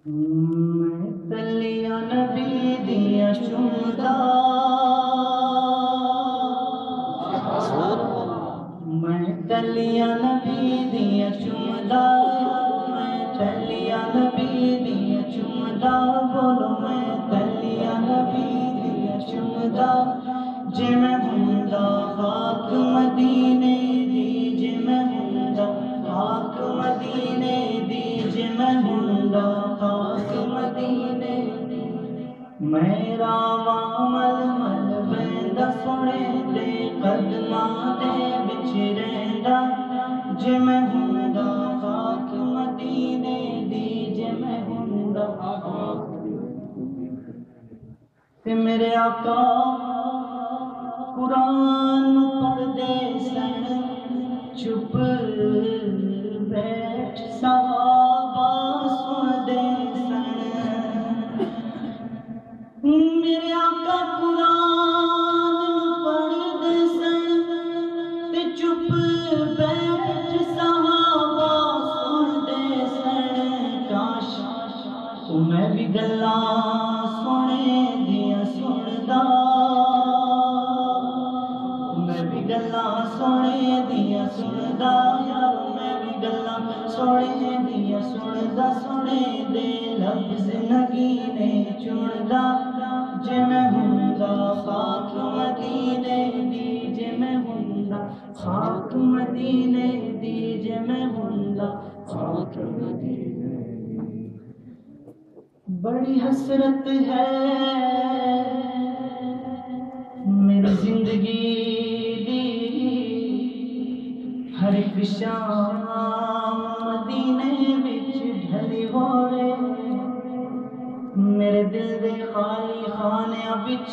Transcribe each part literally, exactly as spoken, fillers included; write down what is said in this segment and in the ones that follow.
میں تلیاں نبی دیاں چومدا میں تلیاں نبی دیاں چومدا میں تلیاں نبی دیاں چومدا بولو میں تلیاں نبی دیاں چومدا جے میں ہوندا خاک مدینے دی جے میں ہوندا خاک مدینے دی جے میں ہوندا خاک مدینے دی میرا مل مل بیندا سونے دے قدماں دے وچ رہندا جے میں ہوندا خاک مدینے دی جے میں ہوندا تے میرے آقا قرآن پڑھدے سن چپ بیٹھ صحابہ سندے سن میرے آقا قرآن پڑھدے سن تے چپ بیٹھ صحابہ سندے سن کاش او میں بھی گلاں سونے دیاں سندا میں بھی گلاں سونے دیاں سندا یار میں بھی گلاں سونے دیاں سندا سونے دے لفظ نگینے چندا جے میں ہوندا خاک مدینے دی جے میں ہوندا خاک مدینے دی جے میں ہوندا خاک مدینے دی بڑی حسرت ہے میری زندگی دی ہر ایک شام مدینے وچ ڈھلی ہوئے میرے دل دے خالی خانیاں وچ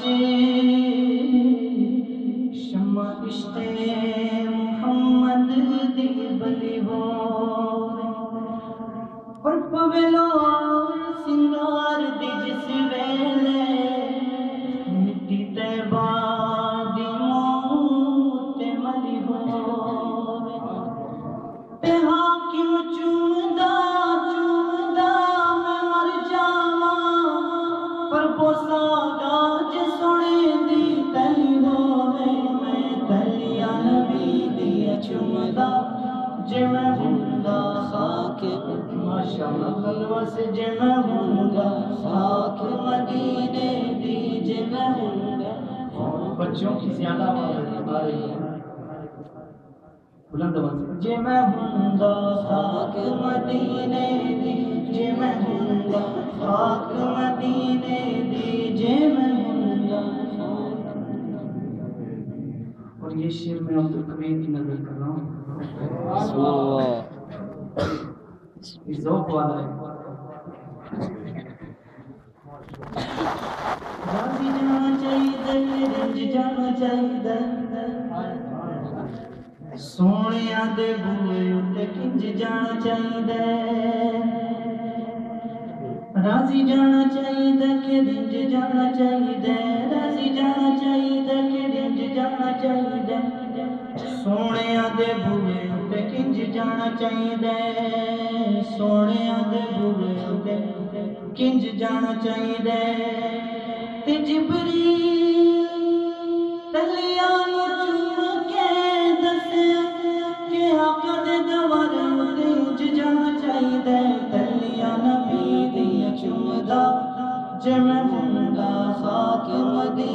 شمع عشق محمد دی بلی ہوئے پر پویلو سنگار دی جس ویلے مٹی طیبہ دی موت ملی ہوئے تے حاکم چومدا چومدا میں مر جاواں پر بوسا گاج سونے دی تلی ہوئے میں تلیاں نبی دی چومدا جے میں ہوندا خاک ماشاءاللہ بلوس جے میں ہوندا خاک مدینے دی جے میں ہوندا بچوں کی زیادہ آواز آ رہی ہے بلند آواز جے میں ہوندا خاک مدینے دی جے میں ہوندا خاک مدینے دی جے میں ہوندا اور یہ شعر میں عبد القوی کی نظر کر رہا ہوں یہ ذوق والا ہے راضی جانا چاہیے رنج جانا چاہیے سونیاں دے بوئے اتے کنج جانا چاہیے راضی جانا چاہیے کہ رنج جانا چاہیے راضی جانا چاہیے کہ رنج جانا چاہیے سونیاں دے بوئے اتے کنج جانا چاہیے سونیاں دے بوئے اتے کنج جانا چاہیے تے جبریل تلیاں نوں چوم کے دسیا کہ آقا دے دوار اتے انج جانا چاہیے تلیاں نبی دی چومدا جے میں ہوندا خاک مدینے